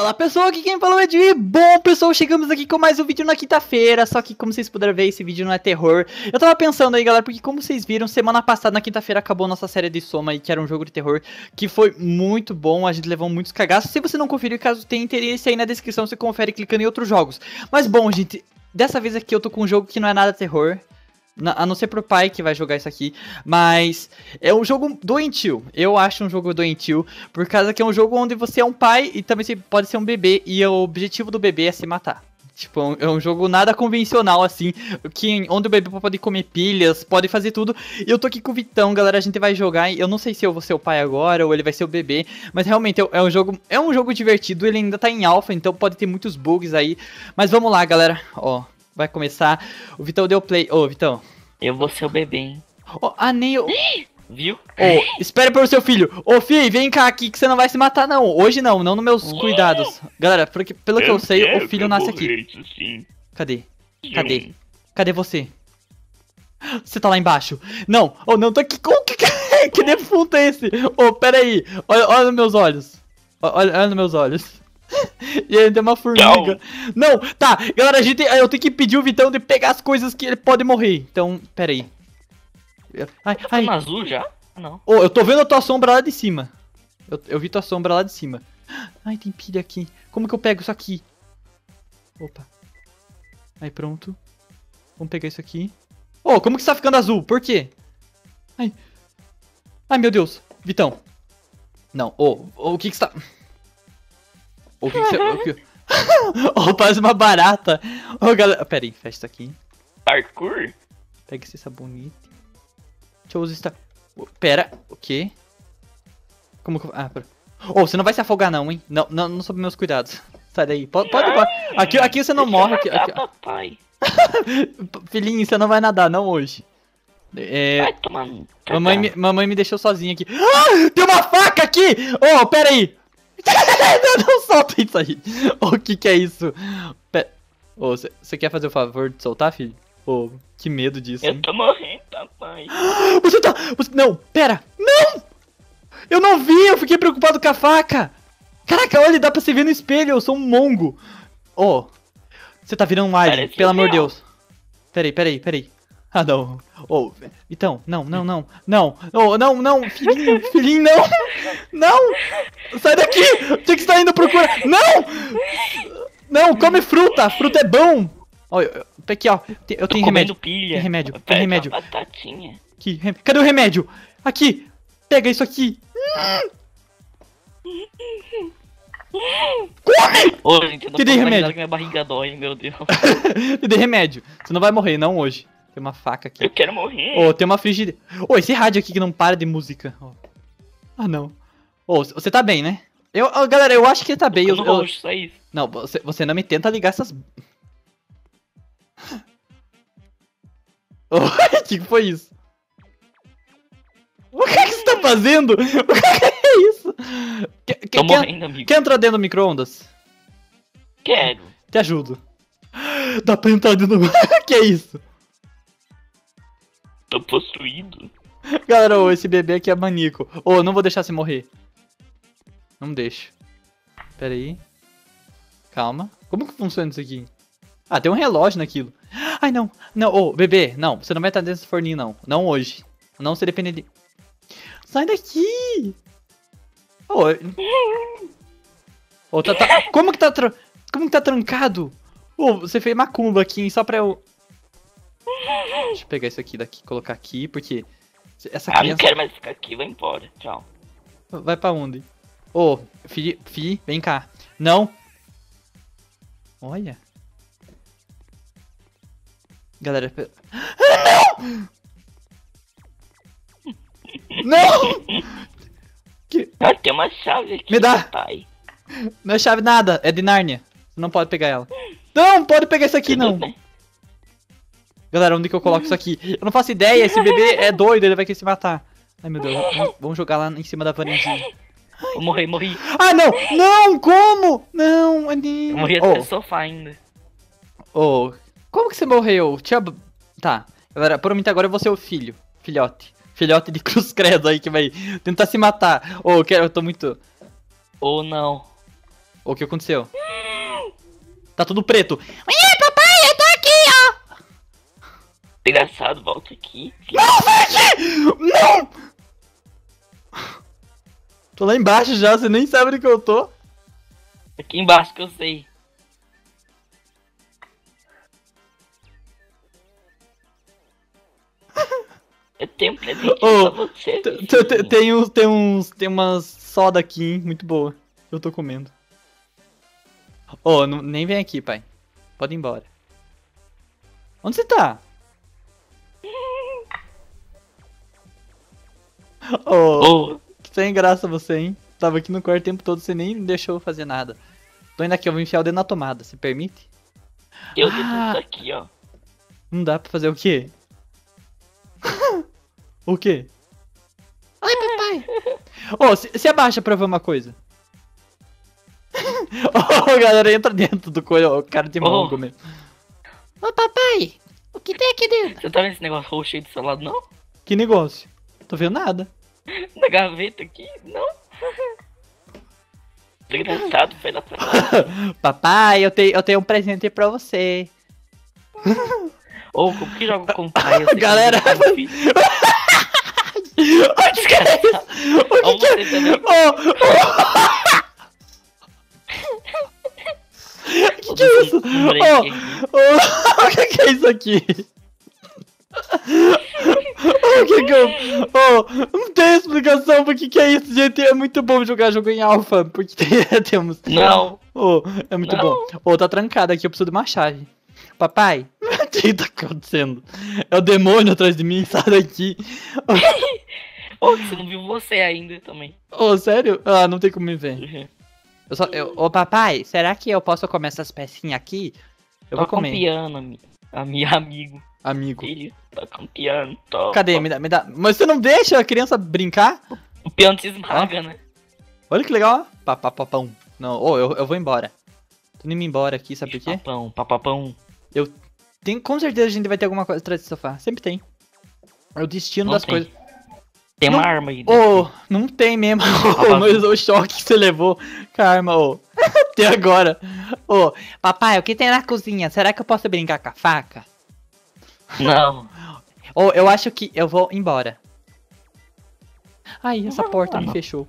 Fala pessoal, aqui quem falou é Edi. Bom pessoal, chegamos aqui com mais um vídeo na quinta-feira. Só que como vocês puderam ver, esse vídeo não é terror. Eu tava pensando aí galera, porque como vocês viram, semana passada na quinta-feira acabou nossa série de Soma aí, que era um jogo de terror, que foi muito bom, a gente levou muitos cagaços. Se você não conferiu, caso tenha interesse aí na descrição, você confere clicando em outros jogos. Mas bom gente, dessa vez aqui eu tô com um jogo que não é nada terror, a não ser pro pai que vai jogar isso aqui. Mas é um jogo doentio. Eu acho um jogo doentio, por causa que é um jogo onde você é um pai e também você pode ser um bebê, e o objetivo do bebê é se matar. Tipo, é um jogo nada convencional assim, onde o bebê pode comer pilhas, pode fazer tudo. E eu tô aqui com o Vitão, galera, a gente vai jogar. Eu não sei se eu vou ser o pai agora ou ele vai ser o bebê, mas realmente é um jogo divertido. Ele ainda tá em alpha, então pode ter muitos bugs aí. Mas vamos lá, galera, ó. Vai começar. O Vitão deu play. Ô, Vitão. Eu vou ser o bebê, hein? Ô, nem eu. Viu? Ô, espere pelo seu filho. Ô, filho, vem cá aqui que você não vai se matar, não. Hoje não nos meus cuidados. Galera, pelo que eu sei, o filho nasce aqui. Cadê? Cadê? Cadê você? Você tá lá embaixo. Não, oh, não, tô aqui. Que defunto é esse? Ô, pera aí. Olha nos meus olhos. Olha nos meus olhos. E aí tem uma formiga. Não, tá, galera, eu tenho que pedir o Vitão de pegar as coisas que ele pode morrer. Então, pera aí. Tá no azul já? Não. Oh, eu tô vendo a tua sombra lá de cima. Eu vi tua sombra lá de cima. Ai, tem pilha aqui. Como que eu pego isso aqui? Opa. Aí, pronto. Vamos pegar isso aqui. Oh, como que você tá ficando azul? Por quê? Ai. Ai, meu Deus. Vitão. Não, o que que você tá... O que você... Oh, parece uma barata. Oh, galera... Pera aí, fecha isso aqui. Parkour? Pega esse sabonete. Deixa eu usar... Pera, o quê? Como que eu... Ah, pera. Oh, você não vai se afogar não, hein? Não sob meus cuidados. Sai daí. Pode. Aqui você não morre. Aqui. Papai. Filhinho, você não vai nadar, não hoje. Vai tomar... Mamãe me deixou sozinha aqui. Ah, tem uma faca aqui! Oh, pera aí. Não solta isso aí. O que é isso? Oh, você quer fazer o favor de soltar, filho? Oh, que medo disso. Eu tô morrendo, papai. Não, pera. Não! Eu não vi, eu fiquei preocupado com a faca. Caraca, olha, dá pra você ver no espelho, eu sou um mongo. Oh, você tá virando um alien, pelo amor de Deus. Pera aí. Ah, não. Oh, então, não. Oh, não, filhinho, não. Sai daqui, o que você tá indo procurar? Não, come fruta é bom. Olha, aqui, ó, eu tenho remédio. Pilha. Tem remédio. Batatinha. Aqui, cadê o remédio? Aqui, pega isso aqui. Come! Ô, gente, eu não Te dei posso remédio. imaginar que minha barriga dói, meu Deus. Te dei remédio. Você não vai morrer, não hoje. Tem uma faca aqui. Eu quero morrer. Oh, tem uma frigideira. Oh, esse rádio aqui que não para de música. Oh. Ah, não. Oh, você tá bem, né? Galera, eu acho que ele tá bem. Só isso. Não, você não me tenta ligar essas... Oh, o que foi isso? O que você tá fazendo? O que é isso? Tô morrendo, amigo. Quer entrar dentro do micro-ondas? Quero. Te ajudo. Dá pra entrar dentro do... Que é isso? Tô possuído. Galera, esse bebê aqui é maníaco. Não vou deixar você morrer. Não deixa. Pera aí. Calma. Como que funciona isso aqui? Ah, tem um relógio naquilo. Ai, não. Não, bebê. Não, você não vai estar dentro desse forninho, não. Não hoje. Não se depender de... Sai daqui! Como que tá trancado? Você fez macumba aqui, hein? Só pra eu... Deixa eu pegar isso aqui daqui, colocar aqui, porque... Essa criança... não quero mais ficar aqui, vai embora. Tchau. Vai pra onde? Fi, vem cá. Não. Olha. Galera... Não! Tem uma chave aqui. Me dá! Papai. Não é chave nada, é de Nárnia. Você não pode pegar ela. Não, pode pegar isso aqui, não. Galera, onde que eu coloco isso aqui? Eu não faço ideia, esse bebê é doido, ele vai querer se matar. Ai, meu Deus, vamos jogar lá em cima da varandinha. Morri. Ah, não! Não, como? Não, Aninho. Eu morri até no sofá ainda. Como que você morreu? Tá, galera, provavelmente agora eu vou ser o filhote. Filhote de cruz credo aí que vai tentar se matar. Eu tô muito... Ou não. O que aconteceu? Tá tudo preto. Ih, papai, eu tô aqui, ó. Engraçado, volta aqui. Não, vem aqui! Não! Tô lá embaixo já, você nem sabe onde que eu tô. Aqui embaixo que eu sei. Eu tenho um presente pra você. Tem umas soda aqui, hein? Muito boa. Eu tô comendo. Nem vem aqui, pai. Pode ir embora. Onde você tá? Que sem graça você, hein? Tava aqui no quarto o tempo todo, você nem deixou eu fazer nada. Tô indo aqui, eu vou enfiar o dedo na tomada, se permite? Eu dedo isso aqui, ó. Não dá pra fazer o quê? O quê? Ai, papai! Se abaixa pra ver uma coisa. Galera, entra dentro do coelho, o cara de mongo mesmo. Papai! O que tem aqui dentro? Você tá vendo esse negócio roxo aí do seu lado, não? Que negócio? Tô vendo nada. Na gaveta aqui, não? Desgraçado, foi lá pra lá. Papai, eu tenho um presente pra você. Como que joga com o pai? Galera! O que é isso? O que é isso? O que é isso? O que é isso aqui? O que eu... não tem explicação pro que é isso, gente. É muito bom jogar jogo em alpha, porque temos... Não. É muito bom. Tá trancado aqui, eu preciso de uma chave. Papai, o que tá acontecendo? É o demônio atrás de mim, sai daqui. Você não viu você ainda também. Sério? Não tem como me ver. Papai, será que eu posso comer essas pecinhas aqui? Eu vou comer. Um piano, amigo. Amigo. Filho, toca um piano, toca. Cadê? Me dá. Mas você não deixa a criança brincar? O piano se esmaga, né? Olha que legal, ó. Papapão. Não, eu vou embora. Tô indo embora aqui, sabe por quê? Papapão. Com certeza a gente vai ter alguma coisa atrás do sofá. Sempre tem. É o destino das coisas. Tem uma arma aí. Não tem mesmo. Mas o choque que você levou. Karma, até agora. Papai, o que tem na cozinha? Será que eu posso brincar com a faca? Não. Eu acho que eu vou embora. Ai, essa porta me fechou.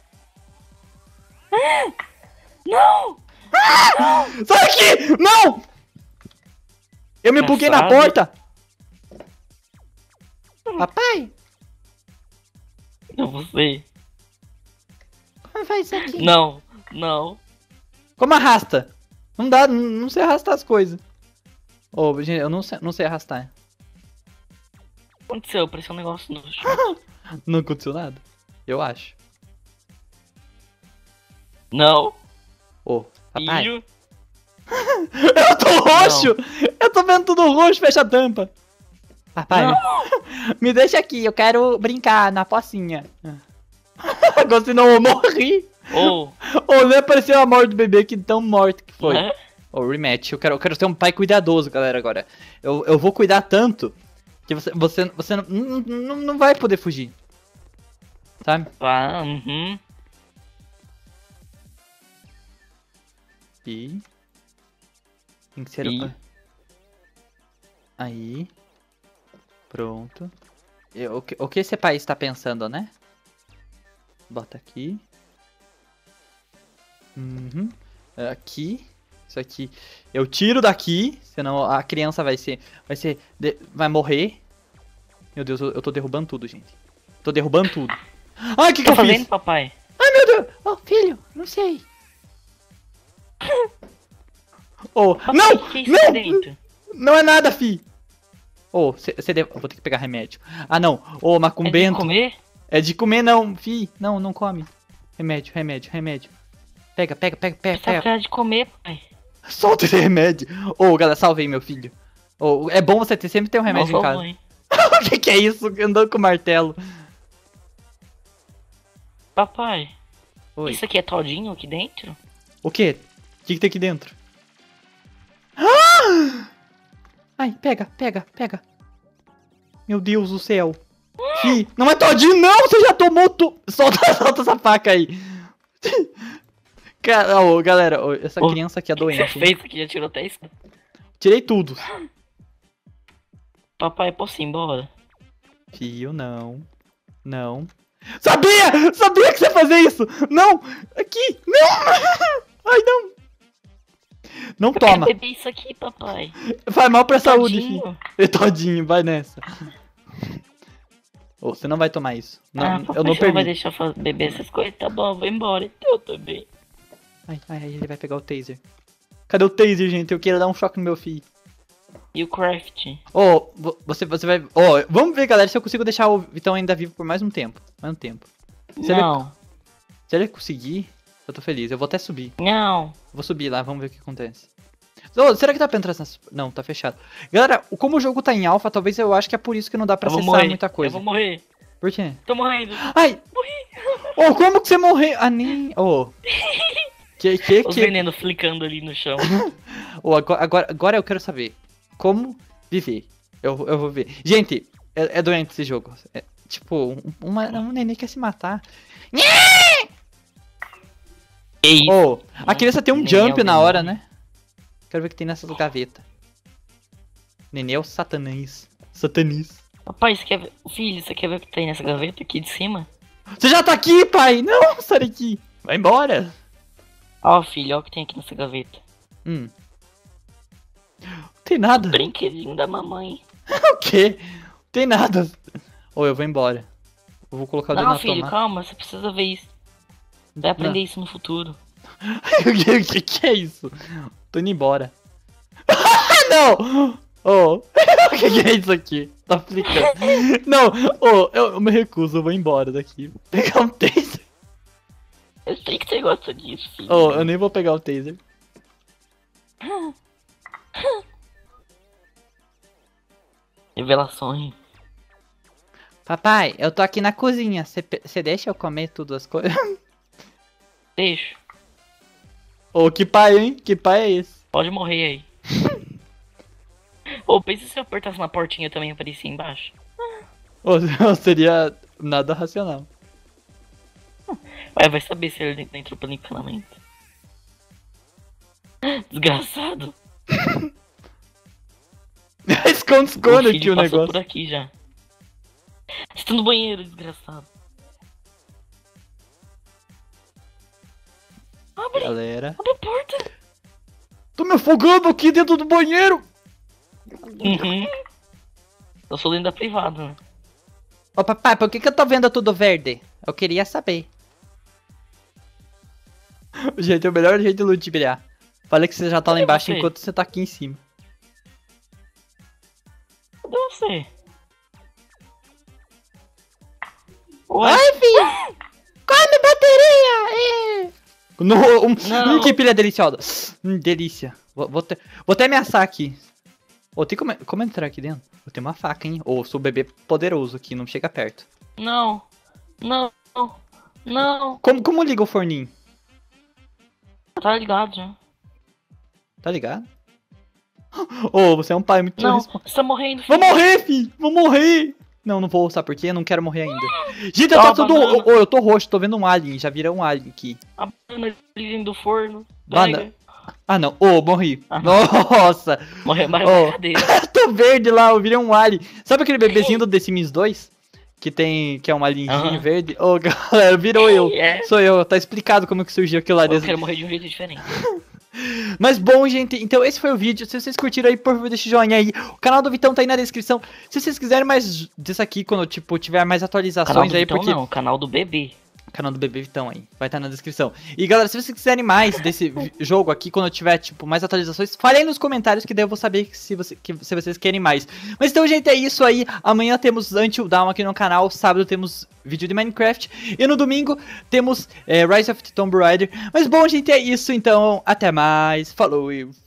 Não! Sai daqui! Não! Eu me buguei na porta! Papai! Não, você. Como faz isso aqui? Não. Como arrasta? Não dá, não sei arrastar as coisas. Gente, eu não sei arrastar. O que aconteceu? Apareceu um negócio no chão. Não aconteceu nada? Eu acho. Não. Papai. Filho. Eu tô roxo! Não. Eu tô vendo tudo roxo, fecha a tampa. Papai, me deixa aqui, eu quero brincar na pocinha. Agora senão eu morri. Nem apareceu a morte do bebê, que tão morto que foi. Rematch, eu quero ser um pai cuidadoso, galera, agora. Eu vou cuidar tanto que você não vai poder fugir. Sabe? E... tem que ser... Aí... Pronto. O que esse pai está pensando, né? Bota aqui. Aqui. Isso aqui. Eu tiro daqui, senão a criança vai morrer. Meu Deus, eu tô derrubando tudo, gente. Tô derrubando tudo. Ai, o que eu fiz? Fazendo, papai? Ai, meu Deus. Filho, não sei. Papai, não! Não é nada, fi. Eu vou ter que pegar remédio. Não. Macumbento. É de comer? É de comer, não, fi. Não come. Remédio. Pega. Só de comer, pai. Solta esse remédio. Galera, salvei meu filho. É bom você sempre ter um remédio em casa. O que é isso? Andando com martelo. Papai. Isso aqui é todinho aqui dentro? O quê? O que tem aqui dentro? Ai, pega. Meu Deus do céu. Fi, não é todinho não, você já tomou Solta essa faca aí. Galera, essa criança aqui é doente. O que você fez aqui? Já tirou até isso? Tirei tudo. Papai, posso ir embora? Fio, não. Não. Sabia! Sabia que você ia fazer isso! Não! Aqui! Não! Ai, não! Não toma! Eu quero beber isso aqui, papai. Faz mal pra saúde, Todinho. filho. E todinho, vai nessa. Ô, você não vai tomar isso. Não, Papai, eu não você não vai permito. deixar eu beber essas coisas? Tá bom, eu vou embora. Então eu também. Ai, ele vai pegar o taser. Cadê o taser, gente? Eu quero dar um choque no meu filho. E o craft? Ô, você vai... Ô, vamos ver, galera, se eu consigo deixar o Vitão ainda vivo por mais um tempo. Mais um tempo. Não. Se ele conseguir, eu tô feliz. Eu vou até subir. Não. Vou subir lá, vamos ver o que acontece. Ô, será que dá pra entrar nessa... Não, tá fechado. Galera, como o jogo tá em alpha, talvez eu acho que é por isso que não dá pra acessar muita coisa. Eu vou morrer. Por quê? Tô morrendo. Ai! Morri. Ô, como que você morreu? Ah, nem... Ô... Os venenos flicando ali no chão. Ô, agora eu quero saber. Como viver? Eu vou ver. Gente, é doente esse jogo. É, tipo, um neném quer se matar. Que isso? Ô, a criança tem um Neném jump é o na hora, demônio. né? Quero ver o que tem nessas gavetas. Neném é o satanás. Satanás. Papai, você quer ver... Filho, você quer ver o que tem nessa gaveta aqui de cima? Você já tá aqui, pai! Não, sai daqui. Vai embora. Ó, filho, ó o que tem aqui nessa gaveta. Não tem nada. Brinquedinho da mamãe. O quê? Não tem nada. Ô, eu vou embora. Eu vou colocar o dedo Não, na filho, tomada. calma, você precisa ver isso. Vai aprender isso no futuro. O que é isso? Tô indo embora. Não! Oh, o que é isso aqui? Tá aplicando. Não, eu me recuso, eu vou embora daqui. Vou pegar um taser. Eu sei que você gosta disso, filho. Oh, eu nem vou pegar o taser. Revelações. Papai, eu tô aqui na cozinha. Você deixa eu comer tudo as coisas? Deixa. Ô, que pai, hein? Que pai é esse? Pode morrer aí. Ô, pensa se eu apertasse na portinha também e aparecia embaixo. Ô, seria nada racional. Ué, vai saber se ele entrou pelo encanamento. Desgraçado. Esconde aqui filho o passou negócio. por aqui já. Você tá no banheiro, desgraçado. Abre, Galera. abre a porta. Tô me afogando aqui dentro do banheiro. Uhum. Eu sou dentro da privada, né? Ô, papai, por que eu tô vendo tudo verde? Eu queria saber. Gente, é o melhor jeito de ludibriar. Falei que você já tá lá Cadê embaixo você? enquanto você tá aqui em cima. Cadê você? Ué? Ai, filho! Come bateria! Não. Que pilha deliciosa. Delícia. Vou até ameaçar aqui. Ô, tem como entrar aqui dentro? Eu tenho uma faca, hein? Ô, sou bebê poderoso aqui, não chega perto. Não. Não. Não. Como liga o forninho? Tá ligado já. Tá ligado? Ô, você é um pai muito Não, responsável. você tá morrendo, filho. Vou morrer, filho! Vou morrer! Não, não vou, sabe por quê? Eu não quero morrer ainda. Gente, eu Ó, tá tudo... banana. Ô, eu tô roxo, tô vendo um alien. Já vira um alien aqui. A banana ali dentro do forno. Bana- Pega. Ah, não. Ô, morri. Ah. Nossa! Morreu mais Ô. na cadeira. Tô verde lá, eu virei um alien. Sabe aquele bebezinho do The Sims 2? Que é um alienzinho Aham. verde? Ô, galera, virou eu. É. Sou eu. Tá explicado como que surgiu aquilo lá Eu dentro. quero morrer de um jeito diferente. Mas bom, gente, então esse foi o vídeo. Se vocês curtiram aí, por favor, deixa o joinha aí. O canal do Vitão tá aí na descrição. Se vocês quiserem mais disso aqui, quando tipo, tiver mais Canal atualizações do aí, Vitão porque... não, canal do bebê. Canal do Bebê Vitão aí, vai estar na descrição. E galera, se vocês quiserem mais desse jogo aqui, quando eu tiver, tipo, mais atualizações, falem aí nos comentários que daí eu vou saber se vocês querem mais. Mas então, gente, é isso aí. Amanhã temos Until Dawn aqui no canal, sábado temos vídeo de Minecraft, e no domingo temos Rise of the Tomb Raider. Mas bom, gente, é isso, então, até mais, falou e